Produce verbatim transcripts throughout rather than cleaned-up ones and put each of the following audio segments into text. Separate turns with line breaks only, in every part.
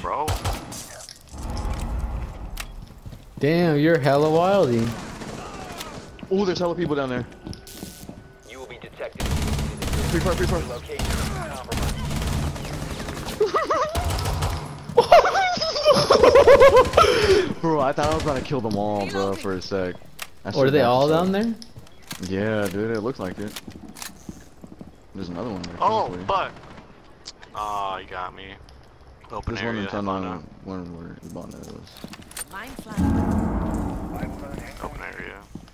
bro.
Damn, you're hella wildy.
Oh, there's hella people down there.
You will be detected.
Free far, free far.
Location compromised.
Bro, I thought I was about to kill them all, bro, for a sec.
Or are they all down there?
Yeah, dude, it looks like it. There's another one there.
Oh,
probably.
but. Oh, you got me. Open
There's one
area.
in front of
Habana.
one where Ibana was.
Line flag.
Open area.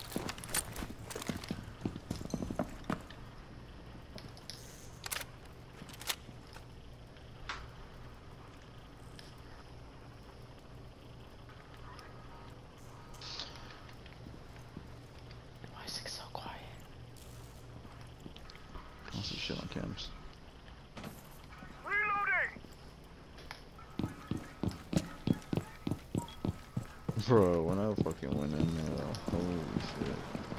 Why is it so quiet?
I see shit on cams. Bro, when I fucking went in there, holy shit.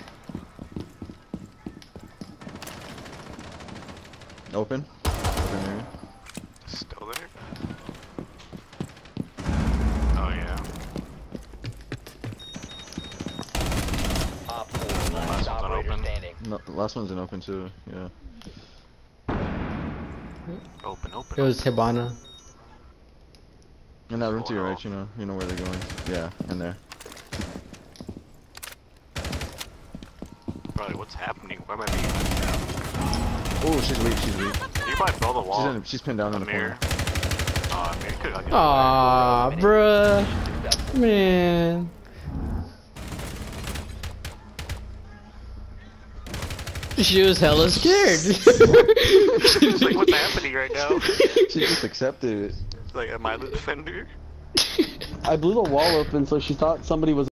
Open? Open area?
Still there? Oh, yeah.
Op four,
Last
last
one's
operator
unopened.
standing.
No, the last one's an open too, yeah.
Open, open.
It was Hibana.
In that room to your
Oh,
right, you know, you know where they're going. Yeah, in there.
Bro, what's happening? Where am I being?
Oh, she's weak, she's weak.
You probably build a wall.
She's, in, she's pinned down in the
mirror.
corner.
Oh, I mean, you could've got the
Aw, bruh. Man. She was hella scared.
She's like, what's happening right now?
She just accepted it.
Like, am I the defender?
I blew the wall open, so she thought somebody was